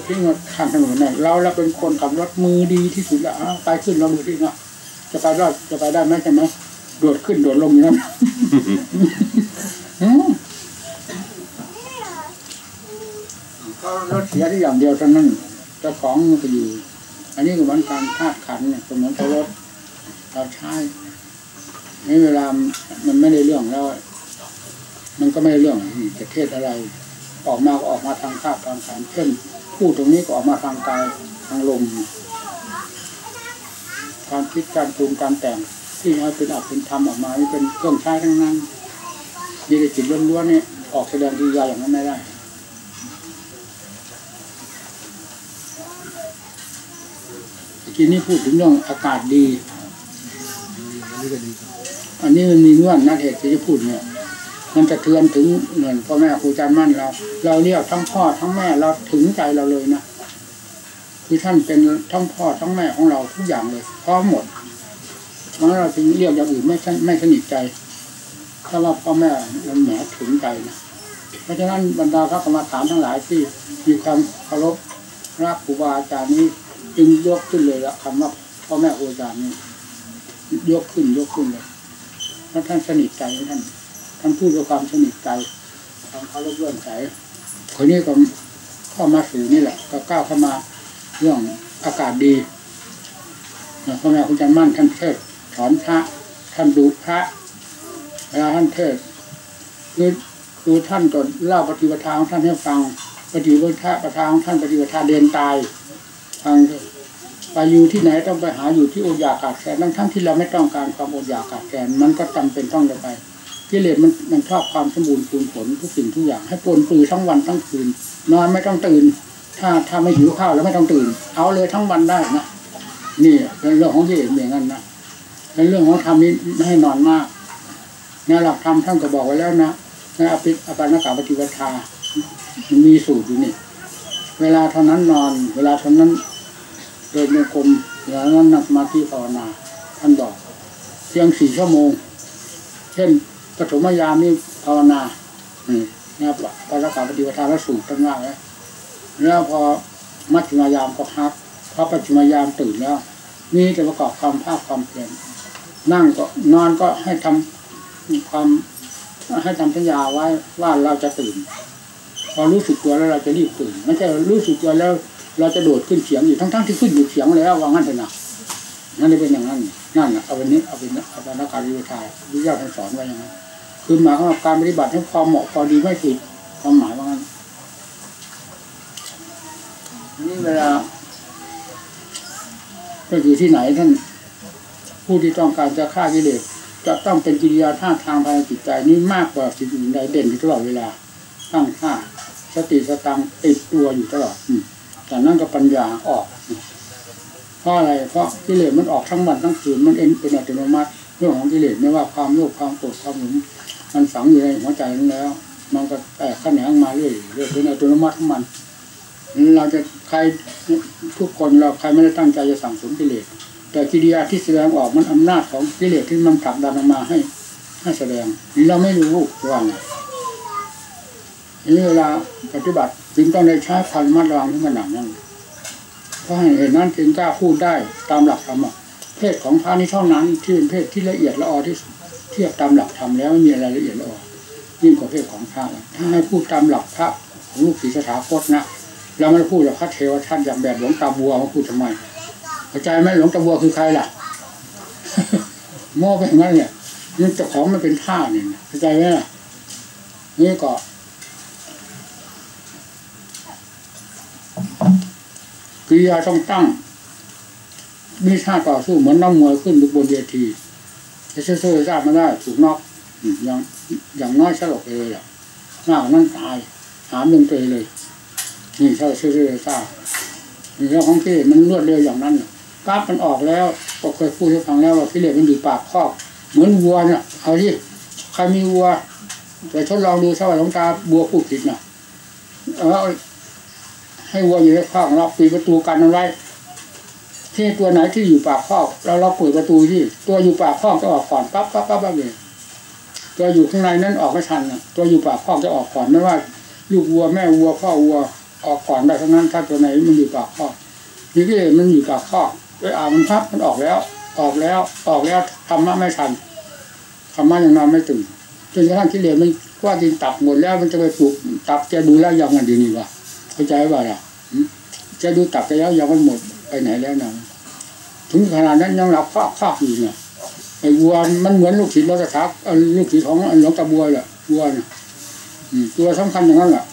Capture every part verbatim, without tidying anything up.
ทิ้งมาข้างถนนเนี่ยเราเราเป็นคนขับรถมือดีที่สุดแล้วไปขึ้นเราดูที่เนาะจะไปรอดจะไปได้ไหมใช่ไหมโดดขึ้นโดดลงอย่างนั้นก็รถเสียที่อย่างเดียวเท่านั้นเจ้าของมันก็อยู่อันนี้ก็เหมือนการธาตุขันเนี่ยเหมือนรถเราใช้ในเวลามันไม่ได้เรื่องแล้วมันก็ไม่ได้เรื่องจะเทศอะไรออกมาก็ออกมาทางธาตุทางขันเช่นพูดตรงนี้ก็ออกมาทางกายทางลมการคิดการปรุงการแต่งที่ให้เป็นอัตเป็นธรรมออกมานี่เป็นเครื่องใช้ทั้งนั้นมีแต่จิตล้วนๆนี่ออกแสดงกิริยาอย่างนั้นไม่ได้ทีนี้พูดถึงเรื่องอากาศดีอันนี้มันมีเงื่อนนักเหตุที่จะพูดเนี่ยมันจะเทือนถึงเหมือนพ่อแม่ครูอาจารย์มั่นเราเราเรียกทั้งพ่อทั้งแม่เราถึงใจเราเลยนะคือท่านเป็นทั้งพ่อทั้งแม่ของเราทุกอย่างเลยพร้อมหมดเพราะเราจึงเรียกอย่างอื่นไม่ไม่สนิทใจถ้าว่าพ่อแม่มันแหมถึงใจนะเพราะฉะนั้นบรรดาพระกรรมฐานทั้งหลายที่มีความเคารพรักครูบาอาจารย์นี้จึงยกขึ้นเลยละคำว่าพ่อแม่ครูอาจารย์นี้ยกขึ้นยกขึ้นเลยเพราะท่านสนิทใจท่านท่านพูดด้วยความสนิทใจความเคารพเลื่อมใสคนนี้ก็เข้ามาสู่นี่แหละก็ก้าวเข้ามาเรื่องอากาศดีพ่อแม่ครูอาจารย์มั่นท่านเทศสอนพระท่านดูพระเวลาท่านเทศคือคือท่านก็เล่าปฏิปทาของท่านให้ฟังปฏิปทาประทาของท่านปฏิปทาเดินตายทางไปอยู่ที่ไหนต้องไปหาอยู่ที่อดอยากขาดแคลนทั้งทั้งที่เราไม่ต้องการความอดอยากขาดแคลนมันก็จำเป็นต้องไปกิเลสมันมันชอบความสมบูรณ์คูณผลทุกสิ่งทุกอย่างให้ปนปือทั้งวันทั้งคืนนอนไม่ต้องตื่นถ้าถ้าไม่หิวข้าวแล้วไม่ต้องตื่นเอาเลยทั้งวันได้นะนี่เป็นเรื่องของกิเลสอย่างนั้นนะเป็นเรื่องของธรรมนี้ไม่ให้นอนมากในหลักธรรมท่านก็บอกไว้แล้วนะในอภิอปานกปฏิปทามันมีสูตรอยู่นี่เวลาเท่านั้นนอนเวลาเท่านั้นเดินโยกมเวลานั้นนั่งสมาธิภาวนาท่านบอกเพียงสี่ชั่วโมงเช่นปฐมยามนี่ภาวนานะครับปานกปฏิปทาและสูตรตั้งง่ายแล้วแล้วพอมัชฌิมยามก็พักพอปัจฉิมยามตื่นแล้วนี่จะประกอบความภาคความเพียรนั่งก็นอนก็ให้ทำความให้ทำสัญญาไว้ว่าเราจะตื่นพอรู้สึกตัวแล้วเราจะรีบตื่นไม่ใช่รู้สึกตัวแล้วเราจะโดดขึ้นเสียงอยู่ทั้งๆที่ขึ้นอยู่เสียงแล้วว่างั้นเถอะนะนั่นเป็นอย่างนั้นนั่นนะเอาเป็นนี้เอาเป็นเอาเป็นนักการวิทยาวิทยาท่านสอนไว้อย่างนั้นคือหมายความว่าการปฏิบัติให้ความเหมาะพอดีไม่ผิดความหมายว่างั้นนี่เวลาก็อยู่ที่ไหนท่านผู้ที่ต้องการจะฆ่ากิเลสจะต้องเป็นกิริยาท่าทางภายในจิตใจนี้มากกว่าสิ่งอื่นใดเด่นอยู่ตลอดเวลาตั้งท่าสติสตังติดตัวอยู่ตลอดแต่นั่นก็ปัญญาออกเพราะอะไรเพราะกิเลสมันออกทั้งวันทั้งคืนมันเอ็นเป็นอัตโนมัติเรื่องของกิเลสไม่ว่าความโลภความโกรธความหลงมันฝังอยู่ในหัวใจนั้นแล้วมันก็แตกแขนงมาเรื่อยเรื่อยเป็นอัตโนมัติของมันเราจะใครทุกคนเราใครไม่ได้ตั้งใจจะสั่งสมกิเลสแต่กิริยาที่แสดงออกมันอำนาจของกิเลสที่มันผลักดันออกมาให้ให้แสดงนี่เราไม่รู้ว่าไงนี่เวลาปฏิบัติจึงต้องได้ใช้ความระมัดระวังถึงขนาดนั้นเพราะเหตุนั้นจึงกล้าพูดได้ตามหลักธรรมเพศของพระนี้เท่านั้นที่เป็นเพศที่ละเอียดละออที่สุดเทียบตามหลักธรรมแล้วไม่มีอะไรละเอียดละออยิ่งกว่าเพศของพระถ้าให้พูดตามหลักพระของลูกศิษย์สถาคตนะเราไม่ได้พูดแบบพระเทวทัตอย่างแบบหลวงตาบัวมาพูดทำไมเข้าใจไหมหลวงตาบัวคือใครล่ะโม่ไปอย่างนั้นเนี่ยนี่เจ้าของมันเป็นท่าเนี่ยเข้าใจไหมนี่ก็กิริยาต้องตั้งมีท่าต่อสู้เหมือนน้ำมวยขึ้นบนเวทีจะเชื่อๆทราบมาได้ถูกนอกอย่างอย่างน้อยสลบไปเลยอ่ะหน้านั่นตายหามลงไปเลยนี่เชื่อเชื่อทราบเรื่องของกิเลสมันรวดเร็วอย่างนั้นกราฟมันออกแล้วก็เคยพูดให้ฟังแล้วว่ากิเลสมันอยู่ปากคอกเหมือนวัวเนี่ยเอาที่ใครมีวัวแต่ทดลองดูสวัสดิ์หลวงตาบัวพูดผิดนะเอาให้วัวอยู่ในคอกเราปิดประตูกันเอาไว้ที่ตัวไหนที่อยู่ปากคอกเราเราเปิดประตูที่ตัวอยู่ปากคอกจะออกก่อนปั๊บปั๊บปั๊บปั๊บเลยตัวอยู่ข้างในนั้นออกไม่ทันนะตัวอยู่ปากคอกจะออกก่อนไม่ว่าลูกวัวแม่วัวพ่อวัวออกก่อนได้ทั้งนั้นถ้าตัวไหนมันอยู่ปากข้อนี่กิเลสมันอยู่ปากข้อไปอ่านมันพับมันออกแล้วออกแล้วออกแล้วธรรมะไม่ทันธรรมะยังนอนไม่ตื่นจนกระทั่งกิเลสมันว่าดินตับหมดแล้วมันจะไปปลุกตับจะดูแล้วยังมันดีนี่วะเข้าใจว่าล่ะจะดูตับไปแล้วยังมันหมดไปไหนแล้วนะถึงขนาดนั้นยังหลับฟาดฟาดอยู่เนี่ยไอ้วัวมันเหมือนลูกศิษย์วัดทักลูกศิษย์ของหลวงตาบัวแหละวัวเนี่ยตัวสำคัญอย่างนั้นแหละ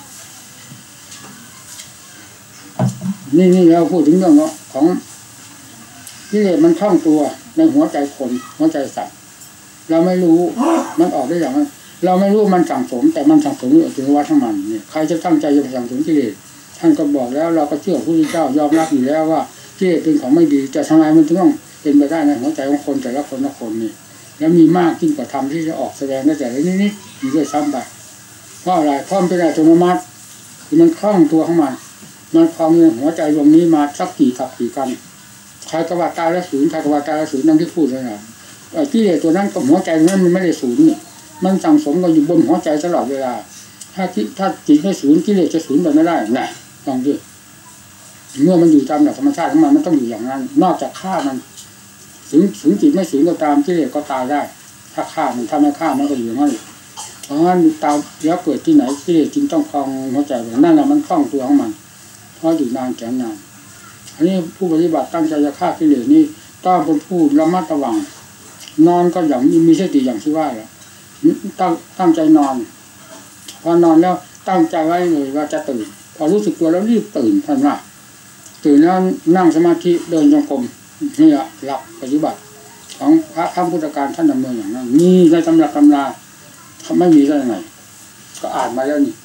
นี่นี่เราพูดถึงเรื่องของกิเลสมันคล่องตัวในหัวใจคนหัวใจสัตว์เราไม่รู้มันออกได้อย่างนั้นเราไม่รู้มันสั่งสมแต่มันสั่งสมอยู่ถึงวัฏมันเนี่ยใครจะตั้งใจจะสั่งสมกิเลสท่านก็บอกแล้วเราก็เชื่อพระพุทธเจ้ายอมรับอยู่แล้วว่ากิเลสเป็นของไม่ดีแต่ทำไมมันถึงต้องเป็นไปได้ในหัวใจของคนแต่ละคนละคนนี่แล้วมีมากยิ่งกว่าธรรมที่จะออกแสดงได้แต่ละนิดๆมีด้วยซ้ำไปเพราะอะไรเพราะมันเป็นอัตโนมัติคือมันคล่องตัวของมันมันคลองในหัวใจดวงนี้มาสักกี่กับกี่กันใครกว่าตายแล้วศูนย์ใครกว่าตายแล้วศูนย์นั่นที่พูดเลยนะกิเลสตัวนั้นกับหัวใจนั้นมันไม่ได้ศูนย์นี่มันสั่งสมกันอยู่บนหัวใจตลอดเวลาถ้าถ้าจิตไม่ศูนย์กิเลสจะศูนย์ไปไม่ได้นะลองดูเมื่อมันอยู่ตามหลักธรรมชาติของมันมันต้องอยู่อย่างนั้นนอกจากฆ่ามันถึงถึงจิตไม่ศูนย์ก็ตามกิเลสก็ตายได้ถ้าฆ่ามันถ้าไม่ฆ่ามันก็อยู่อย่างนั้นเพราะงั้นตายแล้วเกิดที่ไหนกิเลสจึงต้องคลองหัวใจแบบนั่นแหละมันคล่องตัวของมันเพราะอยู่นานแสนนานอันนี้ผู้ปฏิบัติตั้งใจจะฆ่ากิเลสนี่ต้องเป็นผู้ระมัดระวังนอนก็อย่างมีสติอย่างที่ว่าแหละตั้งตั้งใจนอนพอนอนแล้วตั้งใจไว้เลยว่าจะตื่นพอรู้สึกตัวแล้วรีบตื่นท่านว่าตื่นแล้วนั่งสมาธิเดินจงกรมนี่แหละหลักปฏิบัติของพระธรรมพุทธการท่านดำเนินอย่างนั้นมีในตำรับตำราเขาไม่มีได้ยังไงก็อ่านมาแล้วนี่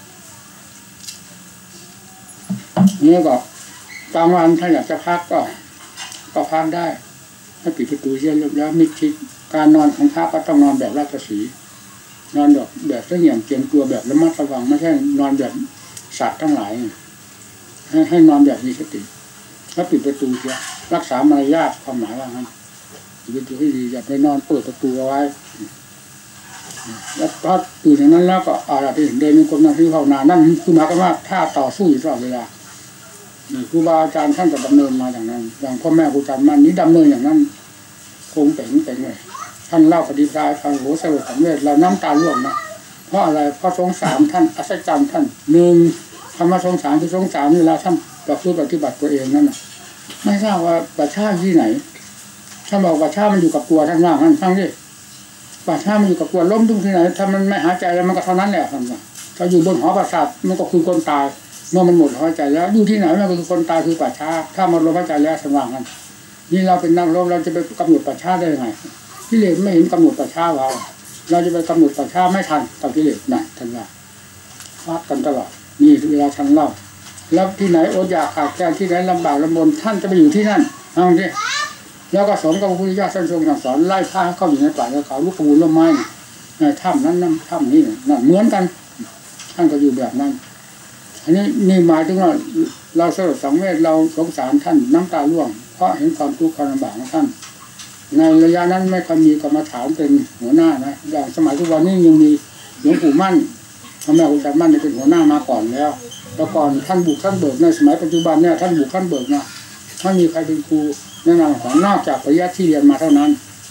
นี่ก็บางวันถ้าอยากจะพักก็ก็พักได้ถ้าปิดประตูเย็นแล้วมิดชิดการนอนของพระก็ต้องนอนแบบราชสีห์นอนแบบแบบเสงี่ยมเจียมตัวแบบระมัดระวังไม่ใช่นอนแบบสัตว์ทั้งหลายให้ให้นอนแบบมีสติแล้วปิดประตูเสียรักษามารยาทความหมายว่างั้นปิดประตูให้ดีอย่าไปนอนเปิดประตูเอาไว้แล้วพอตื่นอย่างนั้นแล้วก็อะไรที่เห็นเดินมีคนนั่งที่ภาวนานั่นคือหมายความว่าถ้าต่อสู้อยู่ตลอดเวลาครูบาอาจารย์ท่านก็ดำเนินมาอย่างนั้นอย่างพ่อแม่ครูอาจารย์มันนี้ดำเนินอย่างนั้นคงเป่งเป่งเลยท่านเล่าคดีพรายฟังโหสรุปของเวทเราน้ำตาล่วงนะเพราะอะไรเพราะสงสารท่านอัศจรรย์ท่านหนึ่งธรรมะสงสารคือสงสารเวลาท่านประพฤติปฏิบัติตัวเองนั่นน่ะไม่ทราบว่าประชาที่ไหนท่านบอกประชามันอยู่กับตัวท่านว่าท่านฟังดิประชามันอยู่กับตัวล้มทุกที่ไหนถ้ามันไม่หายใจแล้วมันก็เท่านั้นแหละท่านว่าถ้าอยู่บนหอประสาทมันก็คือคนตายเมื่อมันหมดหายใจแล้วอยู่ที่ไหนมันก็คือคนตายคือป่าช้าถ้ามันลมหายใจแล้วสว่างกันนี่เราเป็นนักรบเราจะไปกำหนดป่าช้าได้ยังไงกิเลสไม่เห็นกำหนดป่าช้าเราเราจะไปกำหนดป่าช้าไม่ทันกับกิเลสนะท่านว่าฟาดกันตลอดนี่เวลาท่านเล่าแล้วที่ไหนอดอยากขาดแคลนที่ไหนลำบากลำบนท่านจะไปอยู่ที่นั่นเอาดิแล้วก็สมกับพระพุทธเจ้าท่านทรงสั่งสอนไล่พาเข้าอยู่ในป่าในเขาลูกปูนล้มไม้ในถ้ำนั้นน้ำถ้ำนี้นั่นเหมือนกันท่านก็อยู่แบบนั้นอันนี้นี่หมายถึงว่าเราสลดสังเวชเราสงสารท่านน้ำตาร่วงเพราะเห็นความทุกข์ความลำบากของท่านในระยะนั้นไม่ค่อยมีกรรมฐานเป็นหัวหน้านะอย่างสมัยทุกวันนี้ยังมีหลวงปู่มั่นพระแม่ครูอาจารย์มั่นเป็นหัวหน้ามาก่อนแล้วแต่ก่อนท่านบุกท่านเบิกในสมัยปัจจุบันเนี่ยท่านบุกท่านเบิกนะไม่มีใครเป็นครูแนะนำของนอกจากปริยัติที่เรียนมาเท่านั้น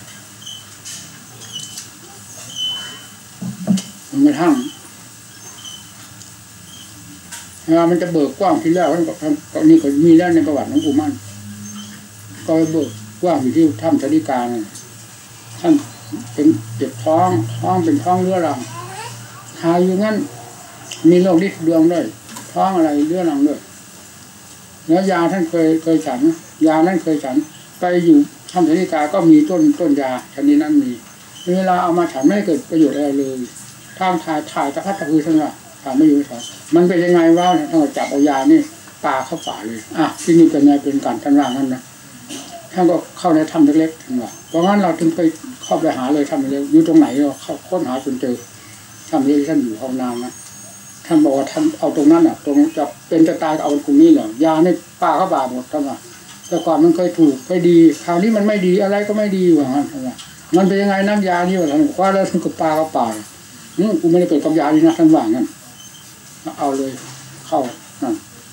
มันไม่ทั้งมันจะเบิกกว้างที่แล้วท่านนี่ก็มีแล้วในประวัติหลวงปู่มั่นก็เบิกกว้างอยู่ที่ถ้ำชลิกาท่านเป็นเจ็บท้องท้องเป็นท้องเรื้อรังหายอยู่งั้นมีโรคลิ้นดวงด้วยท้องอะไรเรื้อรังด้วยแล้วยาท่านเคยเคยฉันยานั้นเคยฉันไปอยู่ถ้ำชลิกาก็มีต้นต้นยาชนิดนั้นมีเวลาเอามาฉันไม่เกิดประโยชน์อะไรเลยทางถ่ายถ่ายตะพัดตะพือท่านว่าถ่ายไม่อยู่ถ่ายมันเป็นยังไงวะท่านจับเอายานี่ปาเข้าป่าเลยอ่ะที่นี่เป็นไงเป็นการท่านว่างั้นนะท่านก็เข้าในถ้ำเล็กๆท่านว่าเพราะงั้นเราถึงไปเข้าไปหาเลยถ้ำเล็กอยู่ตรงไหนเราเข้าค้นหาจนเจอถ้ำเล็กท่านอยู่ห้องน้ำนะท่านบอกว่าท่านเอาตรงนั้นอ่ะตรงจะเป็นจะตายเอาตรงนี้เหรอยานี่ปาเข้าป่าหมดท่านว่าแต่ก่อนมันเคยถูกเคยดีคราวนี้มันไม่ดีอะไรก็ไม่ดีว่างั้นท่านว่ามันเป็นยังไงน้ำยานี่วะท่านคว้าแล้วท่านก็ปาเข้าป่าอืมกูไม่ได้เกิดกับยาดีนะท่านว่างั้นเอาเลยเข้านั่น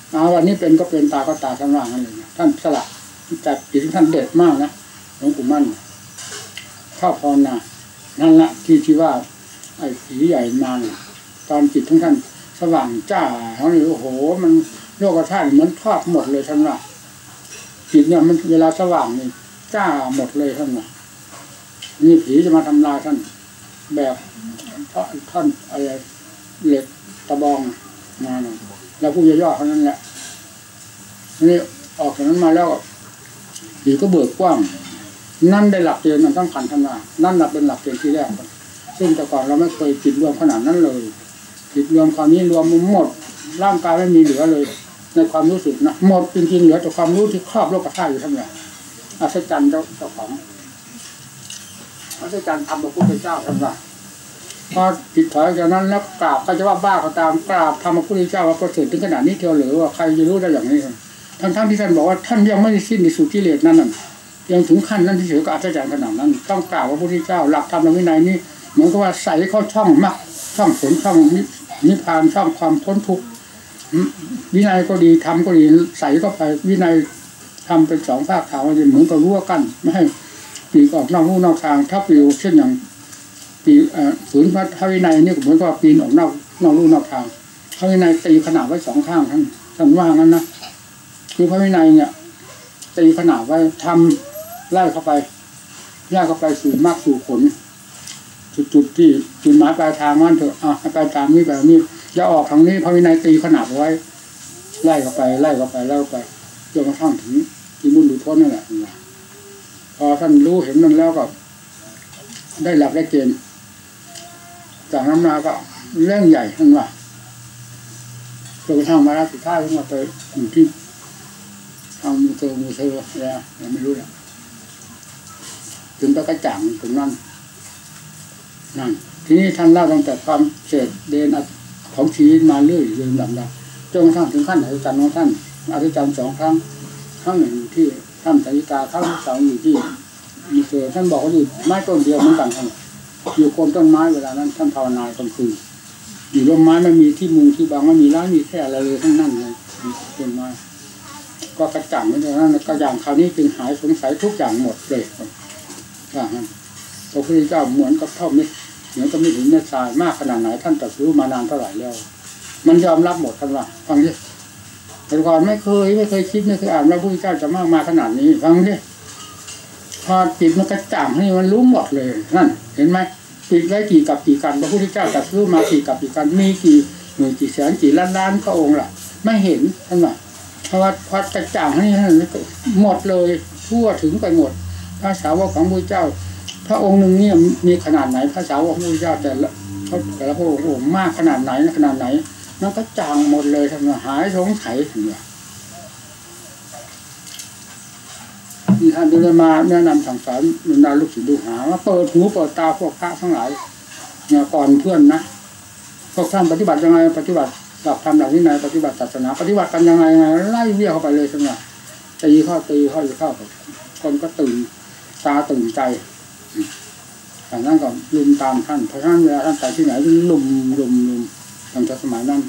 เอาวันนี้เป็นก็เป็นตาก็ตาท่านว่างั้นเลยท่านสละจัดจิตท่านเด็ดมากนะหลวงปู่มั่นเข้าพรนะนั่นละที่ที่ว่าไอ้ผีใหญ่มาตอนจิตของท่านสว่างจ้าเขาเลยโอ้โหมันโลกธาตุเหมือนทอดหมดเลยท่านว่าจิตเนี่ยมันเวลาสว่างนี่จ้าหมดเลยท่านว่านี่ผีจะมาทำลายท่านแบบท่อนอะไรเหล็กตะบองมาหน่อยแล้วผู้ย่อๆเท่านั้นแหละนี่ออกจากนั้นมาแล้วผีก็เบิกกว้างนั่นได้หลักเกณฑ์มันต้องขันธนานั่นหลักเป็นหลักเกณฑ์ที่แรกซึ่งแต่ก่อนเราไม่เคยจิตรวมขนาดนั้นเลยจิตรวมคราวนี้รวมหมดร่างกายไม่มีเหลือเลยในความรู้สึกนะหมดจริงๆเหลือแต่ความรู้ที่ครอบโลกธาตุอยู่ทั้งหมดอัศจรรย์เจ้าของอัศจรรย์ทำพระพุทธเจ้าทั้งหมดพอจิตถอยจากนั้นแล้วกราบใครจะว่าบ้าก็ตามกราบทำพระพุทธเจ้าว่าประเสริฐถึงขนาดนี้เทียวหรือว่าใครจะรู้ได้อย่างนี้ทั้งๆที่ท่านบอกว่าท่านยังไม่ได้สิ้นในสุดกิเลสนั่นน่ะยังถึงขั้นนั้นที่เฉยก็อัศจรรย์ขนาดนั้นต้องกราบพระพุทธเจ้าหลักธรรมวินัยนี้เหมือนกับว่าใส่เข้าช่องมากช่องผลช่องนิพพานช่องความพ้นทุกข์วินัยก็ดีธรรมก็ดีใส่เข้าไปวินัยทำเป็นสองภาคขาวเหมือนกับรั้วกั้นไม่ให้ปีกออกนอกลู่นอกทางถ้าปีเช่นอย่างปีฝืนพระวินัยนี่เหมือนกับปีนออกนอกนอกลู่นอกทางพระวินัยตีขนาดไว้สองข้างท่านท่านว่างั้นนะคือพระวินัยเนี่ยตีขนาดไว้ทำไล่เข้าไปไล่เข้าไปสู่มรรคสู่ผลจุดๆที่จุดหมายปลายทางนั่นเถอะอ่ะไปตามนี้แบบนี้จะออกทางนี้พระวินัยตีขนาดไว้ไล่เข้าไปไล่เข้าไปไล่เข้าไปจนกระทั่งถึงที่มุ่นหลุดพ้นนั่นแหละพอท่านรู้เห็นนั่นแล้วก็ได้หลักได้เกณฑ์จากนั้นมาก็เรื่องใหญ่ท่านว่าจนกระทั่งมาแล้วสุดท้ายขึ้นมาไปอยู่ที่ทางมูเตอร์มูเตอร์แล้วยังไม่รู้เนี่ยถึงก็กระจ่างถึงนั่นนั่นทีนี้ท่านเล่าตั้งแต่ความเศษเดนของชีวิตมาเรื่อยเรื่อยลำดับจนกระทั่งถึงขั้นอธิจารย์ของท่านอธิจารย์สองครั้งครั้งหนึ่งที่ท่านสาริกาครั้งที่สองอยู่ที่มูเตอร์ท่านบอกว่าอยู่ไม้ต้นเดียวเหมือนกันท่านอยู่โคนต้นไม้เวลานั้นท่านภาวนากลางคืนอยู่ร่มไม้ไม่มีที่มุงที่บางไม่มีร้านมีแค่อะไรเลยทั้งนั้นเลยต้นไม้ก็กระจ่างเหมือนกันก็อย่างคราวนี้จึงหายสงสัยทุกอย่างหมดเลยอย่างนั้นพระพุทธเจ้าเหมือนกับเท่ามิตรเหมือนกับมิตรหินเม็ดทรายมากขนาดไหนท่านตรัสรู้มานานเท่าไหร่แล้วมันยอมรับหมดท่านว่าฟังดิแต่ก่อนไม่เคยไม่เคยคิดไม่เคยอ่านว่าพระพุทธเจ้าจะมากมาขนาดนี้ฟังดิพอจิตมันกระจ่างให้มันรู้หมดเลยนั่นเห็นไหมปิดไว้กี่กับกี่กันพระพุทธเจ้าตรัสรู้มากี่กับกี่กันมีกี่หมื่นกี่แสนกี่ล้านล้านพระองค์ล่ะไม่เห็นท่านว่าเพราะว่าพอกระจ่างให้ท่านหมดเลยทั่วถึงไปหมดพระสาวกของพระเจ้าพระองค์หนึ่งนี่มีขนาดไหนพระสาวกของพระเจ้าแต่ละแต่ละพระองค์มากขนาดไหนขนาดไหนมันก็จางหมดเลยท่านว่าหายสงสัยท่านว่าที่ท่านได้มาแนะนำสั่งสอนบรรดาลูกศิษย์ลูกหาว่าเปิดหูเปิดตาพวกพระทั้งหลายเนี่ยก่อนเพื่อนนะพวกท่านปฏิบัติยังไงปฏิบัติหลักธรรมหลักวินัยปฏิบัติศาสนาปฏิบัติกันยังไงไงไล่เวี่ยเข้าไปเลยท่านว่าตีเข้าตีเข้าอยู่เข้าคนก็ตื่นตาตื่นใจอย่างนั้นก็ลุมตามท่านเพราะท่านเวลาท่านไปที่ไหนลุมลุมลุมตั้งแต่สมัยนั้น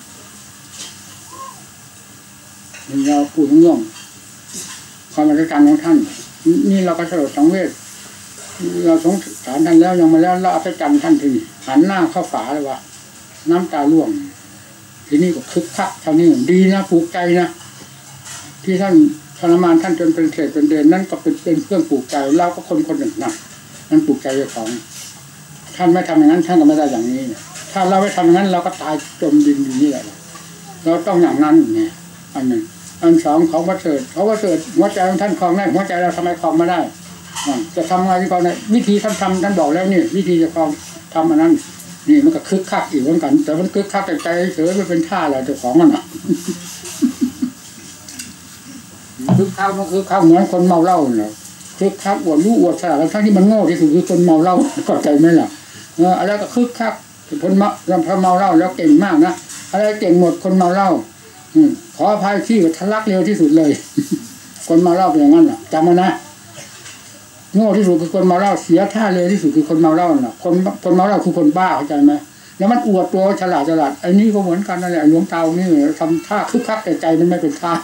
เราพูดเรื่องความอัศจรรย์ของท่านนี่เราก็สลดสังเวชเราสงสารท่านแล้วยังมาแล้วเราอัศจรรย์ท่านทีหันหน้าเข้าฝาเลยว่าน้ำตาร่วงทีนี้ก็คึกคักเท่านี้ดีนะปลูกใจนะที่ท่านทรมานท่านจนเป็นเศษเป็นเดือนนั่นก็เป็นเป็นเครื่องปลูกใจเราก็คนคนหนึ่งนะนั่นปลูกใจเจ้าของท่านไม่ทำอย่างนั้นท่านก็ไม่ได้อย่างนี้ถ้าเราไม่ทำอย่างนั้นเราก็ตายจมดินอยู่นี่แหละเราต้องอย่างนั้นเนี่ยอันหนึ่งอันสองของประเสริฐเขาประเสริฐหัวใจของท่านคลองได้หัวใจเราทำไมคลองไม่ได้จะทำไงที่คลองได้วิธีท่านทำท่านบอกแล้วนี่วิธีจะคลองทำอันนั้นนี่มันก็คึกคักอีกเหมือนกันแต่มันคึกคักแต่ใจเฉยไม่เป็นท่าอะไรเจ้าของมันอ่ะคึกคักมันคึกคักเหมือนคนเมาเหล้าเนี่ยคึกคักอวดรู้อวดฉลาดแล้วทั้งที่มันโง่ที่สุดคือคนเมาเหล้าก็ใจไหมล่ะเอออะไรก็คึกคักคนเมาพอเมาเหล้าแล้วเก่งมากนะอะไรเก่งหมดคนเมาเหล้าขออภัยที่ทะลักเร็วที่สุดเลยคนเมาเหล้าเป็นอย่างนั้นแหละจำมานะโง่ที่สุดคือคนเมาเหล้าเสียท่าเร็วที่สุดคือคนเมาเหล้าน่ะคนคนเมาเหล้าคือคนบ้าเข้าใจไหมแล้วมันอวดตัวฉลาดฉลาดไอ้นี่ก็เหมือนกันนั่นแหละหลวงตานี่ทำท่าคึกคักแต่ใจมันไม่เป็นท่า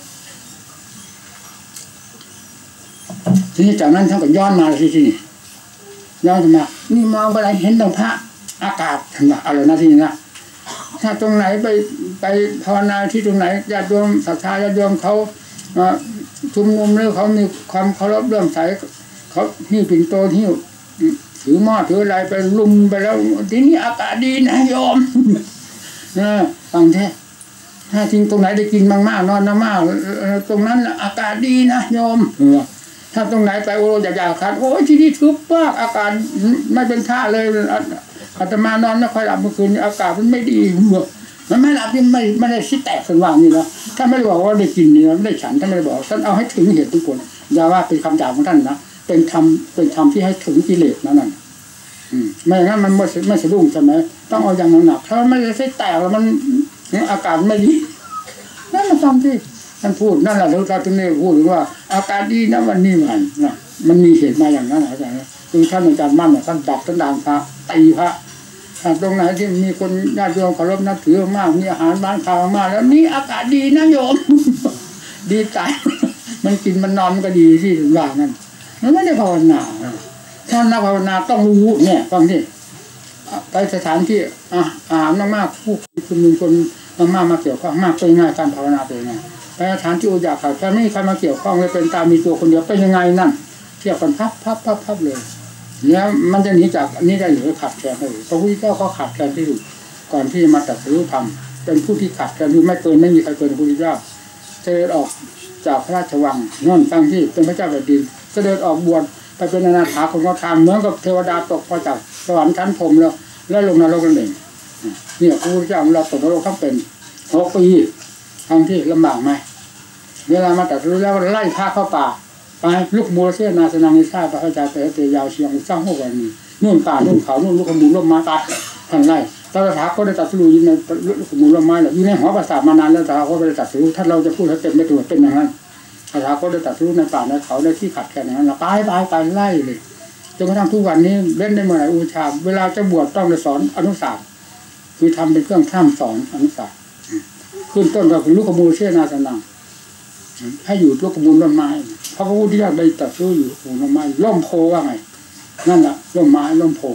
ทีนี้จากนั้นท่านก็ย้อนมาที่นี่ย้อนมานี่มองไปไหนเห็นตรงพระอากาศทำแบบอะไรนะที่นี่นะถ้าตรงไหนไปไปภาวนาที่ตรงไหนญาติโยมศรัทธาญาติโยมเขาชุมนุมหรือเขามีความเคารพเรื่องใสเขาหิ้วปิ่นโตหิ้วถือหม้อถืออะไรไปลุมไปแล้วทีนี้อากาศดีนะโยมนะฟังแท้ถ้าทิ้งตรงไหนได้กินมากๆนอนน้ำมากตรงนั้นอากาศดีนะโยมถ้าตรงไหนไปโอ้อยากๆคันโอ้ที่นี่ทึบมากอากาศไม่เป็นท่าเลยอาตมานอนไม่ค่อยหลับเมื่อคืนอากาศมันไม่ดีมันไม่หลับยังไม่ไม่ได้ชิดแตกสว่างนี่นะถ้าไม่ได้บอกว่าได้กินนี่ไม่ได้ฉันถ้าไม่ได้บอกท่านเอาให้ถึงเหตุทุกคนอย่าว่าเป็นคำด่าของท่านนะเป็นธรรมเป็นธรรมที่ให้ถึงกิเลสนั่นน่ะไม่อย่างนั้นมันไม่ไม่สะดุ้งใช่ไหมต้องเอาอย่างหนักถ้ามันไม่ได้ชิดแตกแล้วมันอากาศไม่ดีนั่นมันทำที่ท่านพูดนั่นแหละเราจะต้องพูดถึงว่าอากาศดีนะวันนี้มันนะมันมีเหตุมาอย่างนั้นอาจารย์คือท่านอาจารย์มั่นท่านดักท่านด่างพระตีพระตรงไหนที่มีคนญาติโยมเคารพนับถือมากมีอาหารบ้านข้าวมากแล้วนี่อากาศดีนะโยมดีใจมันกินมันนอนมันก็ดีที่ถึงว่างั้นมันไม่ได้ภาวนาถ้านักภาวนาต้องรู้เนี่ยฟังที่ไปสถานที่อาหารมากๆผู้คนมีคนมากๆมาเกี่ยวข้องมากเป็นไงการภาวนาเป็นไงไปสถานที่อุจาระถ้าไม่มีใครมาเกี่ยวข้องเลยเป็นตามีตัวคนเดียวเป็นยังไงนั่นเทียบกันพับพับพับพับเลยเนี่ยมันจะหนีจากอันนี้ได้หรือขาดแคลนได้พระพุทธเจ้าเขาขาดแคลนที่สุดก่อนที่มาตรัสรู้ธรรมเป็นผู้ที่ขาดแคลนคือไม่เกินไม่มีใครเกินพระพุทธเจ้าเสด็จออกจากพระราชวังนั่นตั้งที่เป็นพระเจ้าแผ่นดินเสด็จออกบวชไปเป็นอนาถาของเขาทำเหมือนกับเทวดาตกพอจากสวรรค์ชั้นพรหมแล้วแล้วลงนรกนั่นเองเนี่ยพระพุทธเจ้าเราตกนรกทั้งเป็นหกปีทั้งที่ลำบากไหมเวลามาตรัสรู้แล้วไล่พาเข้าป่าไปลูกมูลเสียนาสนังนิชาพระอาจารย์เตเตยาวเชียงสร้างหัววันนี้นู่นป่านู่นเขานู่นลูกขมูลร่มไม้ตายท่านไล่ตถาคตก็ได้ตรัสรู้อยู่ในลูกขมูลร่มไม้แหละอยู่ในหอประสาทมานานแล้วตถาคตก็ได้ตรัสรู้ถ้าเราจะพูดให้เต็มไม่ถูกเป็นอย่างนั้นตถาคตได้ตรัสรู้ในป่าในเขาได้ที่ขัดแค่นั้นไปไปไปไล่เลยจนกระทั่งทุกวันนี้เล่นได้เมื่อไหร่อุชาเวลาจะบวชต้องได้สอนอนุสาวคือทำเป็นเครื่องท่ามสอนอนุสาวขึ้นต้นก็คือลูกขมูลเสียนาสนังให้อยู่ลูกขมูลร่มไม้พระพุทธเจ้าได้ตรัสรู้อยู่หัวร่มไม้ร่มโพว่าไงนั่นแหละร่มไม้ร่มโพ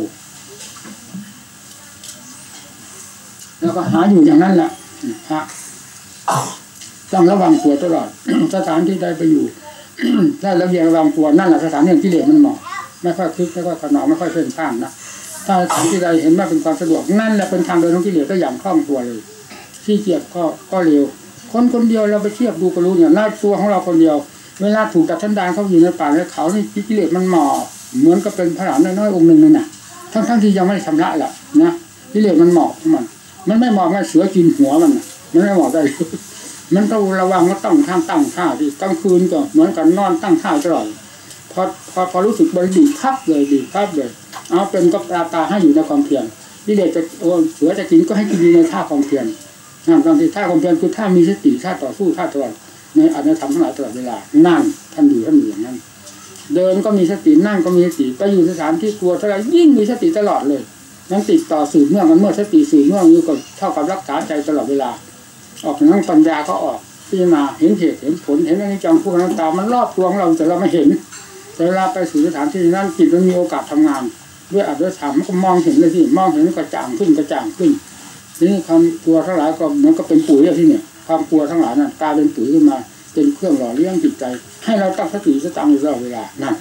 แล้วก็หาอยู่อย่างนั้นแหละพระต้องระวังตัวตลอดสถานที่ได้ไปอยู่ถ้าระเบียงระวังตัวนั่นแหละสถานที่กิเลสมันเหมาะไม่ค่อยคึกไม่ค่อยขนองไม่ค่อยเพ่นพ่านนะถ้าสถานที่ใดเห็นว่าเป็นความสะดวกนั่นแหละเป็นทางเดินของกิเลสก็อย่างคล่องตัวเลยที่เกียจก็ก็เร็วคนคนเดียวเราไปเทียบดูก็รู้เนี่ยหน้าตัวของเราคนเดียวเวลาถูกตัดทันดานเขาอยู่ในป่าในเขานี่กิเลสมันหมอบเหมือนกับเป็นพระหลานน้อยๆองค์หนึ่งนั่นน่ะทั้งทั้งที่ยังไม่ได้ชำระแหละนะกิเลสมันหมอบมันมันไม่หมอบไม่เสือกินหัวมันมันไม่หมอบได้มันต้องระวังว่าต้องทางตั้งท่าที่กลางคืนก็เหมือนกันนอนตั้งท่าตลอดพอพอพอรู้สึกบริดีพับเลยดีพับเลยเอาเป็นก็ตาตาให้อยู่ในความเพียรกิเลสจะโอ้เสือจะกินก็ให้กินในท่าความเพียรนั่นตอนที่ท่าความเพียรคือท่ามีสติท่าต่อสู้ท่าตลอดในอนุธรรมทั้งหลายตลอดเวลานั่งท่านอยู่ท่านอยู่อย่างนั้นเดินก็มีสตินั่งก็มีสติไปอยู่สถานที่กลัวเท่าไรยิ่งมีสติตลอดเลยนั้นติดต่อสืบเนื่องกันเมื่อสติสืบเนื่องอยู่ก็เท่ากับรักษาใจตลอดเวลาออกจากนั้นปัญญาก็ออกพิจารณาเห็นเหตุเห็นผลเห็นอนิจจังทุกขังอนัตตามันรอบตัวของเราแต่เราไม่เห็นแต่เวลาไปสู่สถานที่นั้นจิตมันมีโอกาสทำงานด้วยอัตด้วยธรรมมันก็มองเห็นเลยที่มองเห็นกระจ่างขึ้นกระจ่างขึ้นทีนี้ความกลัวทั้งหลายก็เหมือนกับเป็นปุ๋ยที่เนี่ยความกลัวทั้งหลายนั้นกลายเป็นปุ๋ยขึ้นมาเป็นเครื่องหล่อเลี้ยงจิตใจให้เราตั้งสติสตังอยู่ตลอดเวลานั่น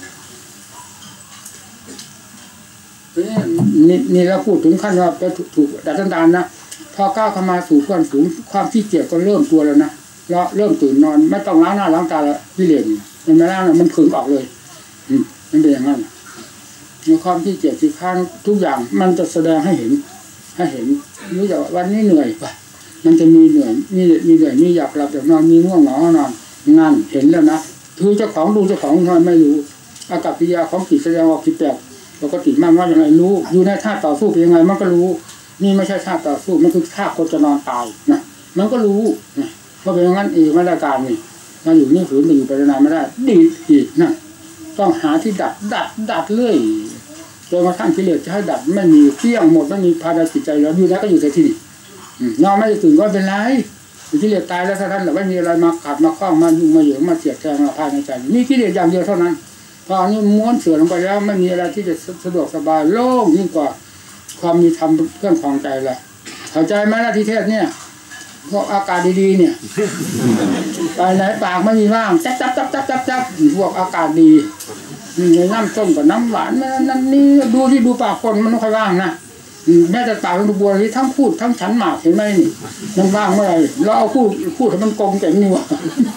นี่นี่เราพูดถึงขั้นว่าไปถูกดัดสันดานนะพอก้าวเข้ามาสู่ขั้นสูงความขี้เกียจก็เริ่มตัวแล้วนะเราเริ่มตื่นนอนไม่ต้องล้างหน้าล้างตาแล้วกิเลสมันไม่ล้างมันผึ่งออกเลยมันเป็นอย่างนั้นมีความขี้เกียจที่ข้างทุกอย่างมันจะแสดงให้เห็นให้เห็นรู้จักวันนี้เหนื่อยป่ะมันจะมีเหนื่อยมีมีเหนื่อยมีอยากหลับอยากนอนมีง่วงเหงานอนนั่นเห็นแล้วนะคือเจ้าของดูเจ้าของนอนไม่รู้อากัปกิริยาของจิตแสดงออกจิตแปลกปกติมากว่าอย่างไรรู้อยู่ในท่าต่อสู้เป็นยังไงมันก็รู้นี่ไม่ใช่ท่าต่อสู้มันคือท่าคนจะนอนตายนะมันก็รู้นะเพราะเป็นอย่างนั้นเองไม่ได้การนี่มาอยู่นี่ฝืนมาอยู่ไปนานไม่ได้ดีอีกนะต้องหาที่ดัดดัดดัดเรื่อยจนกระทั่งกิเลสจะให้ดับไม่มีเที่ยงหมดไม่มีภายในจิตใจแล้วอยู่แล้วก็อยู่แต่ที่นี่นอนไม่ได้ตื่นก็เป็นไรกิเลสตายแล้วเท่านั้นแหละไม่มีอะไรมาขัดมาคล้องมายุ่งมาเหยิงมาเสียดแทงมาภายในใจนี่กิเลสอย่างเดียวเท่านั้นพออันนี้ม้วนเสือลงไปแล้วไม่มีอะไรที่จะสะดวกสบายโล่งยิ่งกว่าความมีธรรมเครื่องครองใจเลยเข้าใจไหมล่ะที่เทศเนี่ยพวกอากาศดีๆเนี่ยไปไหนปากไม่มีว่างจับจับจับจับจับจับพวกอากาศดีนี่น้ำส้มกับน้ำหวานนั่นนี่ดูที่ดูปากคนมันไม่ค่อยว่างนะแม้แต่ปากมันดูบัวที่ทั้งพูดทั้งฉันหมากเห็นไหมนี่มันว่างเมื่อไหร่เราเอาพูดพูดให้มันกลมแต่นี่วะ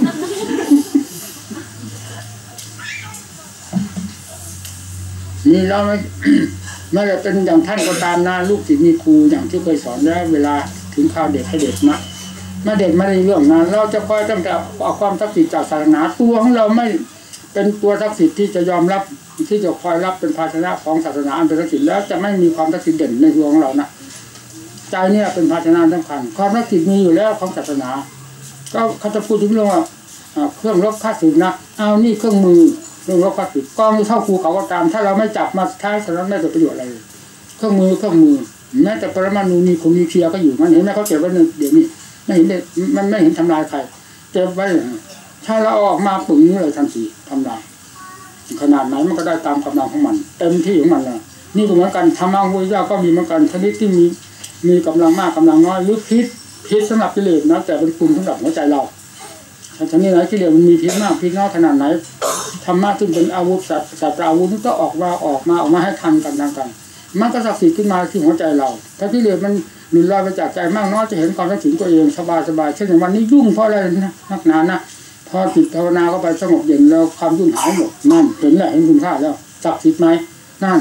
นี่เราไม่ไม่ได้เป็นอย่างท่านก็ตามนะลูกศิษย์มีครูอย่างที่เคยสอนแล้วเวลาถึงข่าวเด็กให้เด็กนะไม่เด็กไม่ได้เรื่องนั้นเราจะคอยตั้งแต่เอาความศักดิ์สิทธิ์จากศาสนาตัวของเราไม่เป็นตัวศักดิ์สิทธิ์ที่จะยอมรับที่จะคอยรับเป็นภาชนะของศาสนาอันเป็นศักดิ์สิทธิ์แล้วจะไม่มีความศักดิ์สิทธิ์เด่นในตัวของเรานะใจเนี่ยเป็นภาชนะสำคัญความศักดิ์สิทธิ์มีอยู่แล้วของศาสนาก็เขาจะพูดถึงเรื่องว่าเครื่องรบค่าศึกนะเอานี่เครื่องมือเครื่องรบค่าศึกกองที่เท่าภูเขาก็ตามถ้าเราไม่จับมาใช้สำหรับไม่เกิดประโยชน์อะไรเครื่องมือเครื่องมือแม้แต่ปรมาณูนิวเคลียร์ก็อยู่มันเห็นไหมเขาเก็บไว้เดี๋ยวนี้ไม่เห็นมันไม่เห็นทำลายใครเก็บไว้ถ้าเราออกมาปึ๋งเลยทันทีทำลายขนาดไหนมันก็ได้ตามกำลังของมันเต็มที่ของมันเลยนี่ก็เหมือนกันธรรมะพุทธเจ้าก็มีเหมือนกันชนิดที่มีมีกำลังมากกำลังน้อยหรือพิษพิษสำหรับกิเลสนะแต่เป็นคุณสำหรับหัวใจเราชนิดไหนกิเลสมันมีพิษมากพิษน้อยขนาดไหนธรรมะซึ่งเป็นอาวุธสัตว์สัตว์อาวุธก็ออกมาออกมาออกมาให้ทันกันทันกันมันก็ศักดิ์สิทธิ์ขึ้นมาที่หัวใจเราถ้ากิเลสมันหลุดลอยไปจากใจมากน้อยจะเห็นความรู้สึกตัวเองสบายสบายเช่นอย่างวันนี้ยุ่งเพราะอะไรนะนักหนานะพอจิตภาวนาก็ไปสงบเย็นแล้วความยุ่งหายหมดนั่นเห็นแหละเห็นคุณค่าแล้วศักดิ์สิทธิ์ไหมนั่น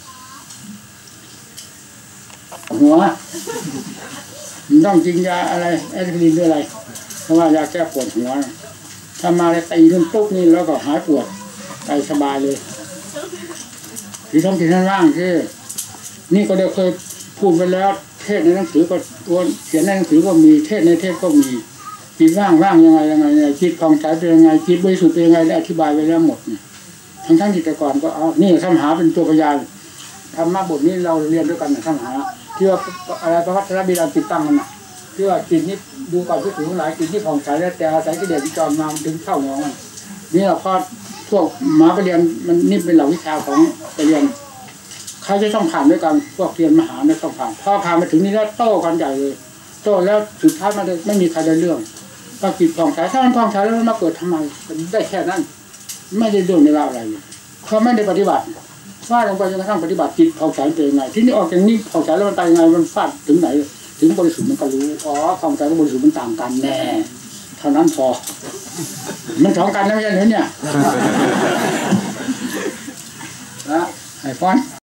หัวต้องกินยาอะไรแอสไพรินหรืออะไรเพราะว่ายาแก้ปวดหัวถ้ามาแล้วตีขึ้นปุ๊บนี่แล้วก็หายปวดใจสบายเลยที่ต้องกินนั่นว่างที่นี่ก็ได้เคยพูดไปแล้วเทศในหนังสือก็เขียนในหนังสือก็มีเทศในเทศก็มีจิตว่างว่างยังไงยังไงจิตของใจเป็นยังไงจิตบริสุทธิ์เป็นยังไงได้อธิบายไว้แล้วหมดทั้งทั้งจิตแต่ก่อนก็เอานี่คำหาเป็นตัวพยานธรรมะบทนี้เราเรียนด้วยกันคำหาที่ว่าอะไรพระวัฒนบิดาติดตั้งมันน่ะที่ว่าจิตนี้ดูก่อนที่ถึงหลายจิตที่ผ่องใสแล้วแต่อาศัยกิเลสที่จอมมาถึงเข้าหนองมันนี่เราพอพวกหมาไปเรียนมันนี่เป็นหลักวิชาของไปเรียนใครจะต้องผ่านด้วยกันพวกเรียนมหาเนี่ยต้องผ่านพอผ่านมาถึงนี้แล้วโต้กันใหญ่เลยโต้แล้วสุดท้ายมันไม่มีใครได้เรื่องก็จิตผ่องใสถ้ามันผ่องใสแล้วมันมาเกิดทำไมได้แค่นั้นไม่ได้เรื่องในราวอะไรเขาไม่ได้ปฏิบัติฟาดลงไปจนกระทั่งปฏิบัติจิตผ่องใสเป็นยังไงที่นี่ออกจากนี้ผ่องใสแล้วมันไปยังไงมันฟาดถึงไหนถึงบริสุทธิ์มันก็รู้อ๋อผ่องใสกับบริสุทธิ์มันต่างกันแน่เท่านั้นพอมันสองกันนะไม่ใช่หรือเนี่ยนะไอ้ฟอน